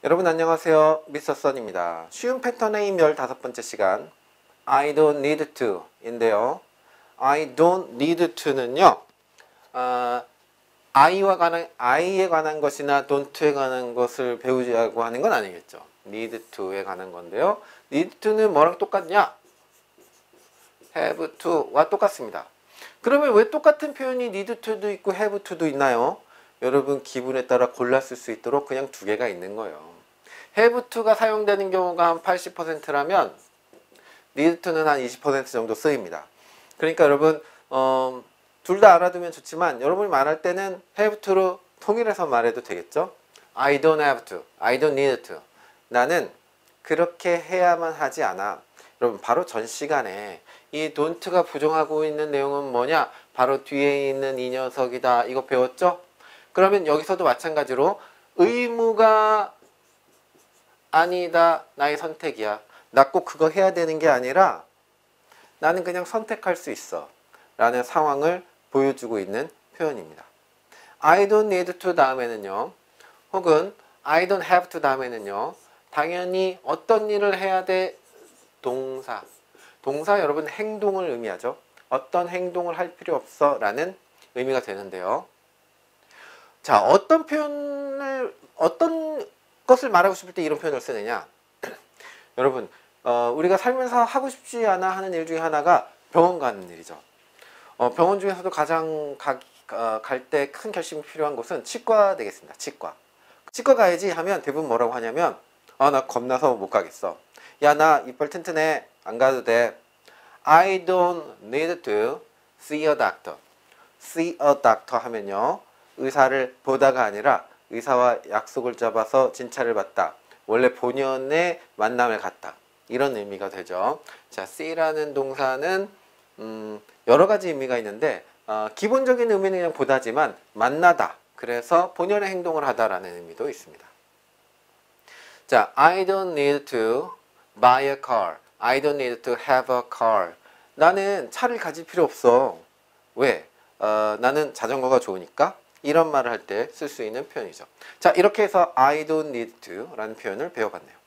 여러분 안녕하세요. 미스터 선입니다. 쉬운 패턴의 15번째 시간 I don't need to 인데요. I don't need to는요. I에 관한 것이나 don't에 관한 것을 배우자고 하는 건 아니겠죠. need to에 관한 건데요. need to는 뭐랑 똑같냐? have to와 똑같습니다. 그러면 왜 똑같은 표현이 need to도 있고 have to도 있나요? 여러분 기분에 따라 골라 쓸 수 있도록 그냥 두 개가 있는 거예요. have to가 사용되는 경우가 한 80%라면 need to는 한 20% 정도 쓰입니다. 그러니까 여러분 둘 다 알아두면 좋지만 여러분이 말할 때는 have to로 통일해서 말해도 되겠죠? I don't have to, I don't need to. 나는 그렇게 해야만 하지 않아. 여러분 바로 전 시간에 이 don't가 부정하고 있는 내용은 뭐냐? 바로 뒤에 있는 이 녀석이다. 이거 배웠죠? 그러면 여기서도 마찬가지로 의무가 아니다. 나의 선택이야. 나 꼭 그거 해야 되는 게 아니라 나는 그냥 선택할 수 있어. 라는 상황을 보여주고 있는 표현입니다. I don't need to 다음에는요. 혹은 I don't have to 다음에는요. 당연히 어떤 일을 해야 돼? 동사. 동사 여러분 행동을 의미하죠. 어떤 행동을 할 필요 없어 라는 의미가 되는데요. 자, 어떤 것을 말하고 싶을 때 이런 표현을 쓰느냐? 여러분, 우리가 살면서 하고 싶지 않아 하는 일 중에 하나가 병원 가는 일이죠. 병원 중에서도 가장 갈 때 큰 결심이 필요한 곳은 치과 되겠습니다. 치과. 치과 가야지 하면 대부분 뭐라고 하냐면, 나 겁나서 못 가겠어. 야, 나 이빨 튼튼해. 안 가도 돼. I don't need to see a doctor. see a doctor 하면요. 의사를 보다가 아니라 의사와 약속을 잡아서 진찰을 받다. 원래 본연의 만남을 갖다. 이런 의미가 되죠. 자, see라는 동사는 여러 가지 의미가 있는데 기본적인 의미는 그냥 보다지만 만나다. 그래서 본연의 행동을 하다라는 의미도 있습니다. 자, I don't need to buy a car. I don't need to have a car. 나는 차를 가질 필요 없어. 왜? 나는 자전거가 좋으니까. 이런 말을 할 때 쓸 수 있는 표현이죠. 자, 이렇게 해서 I don't need to 라는 표현을 배워봤네요.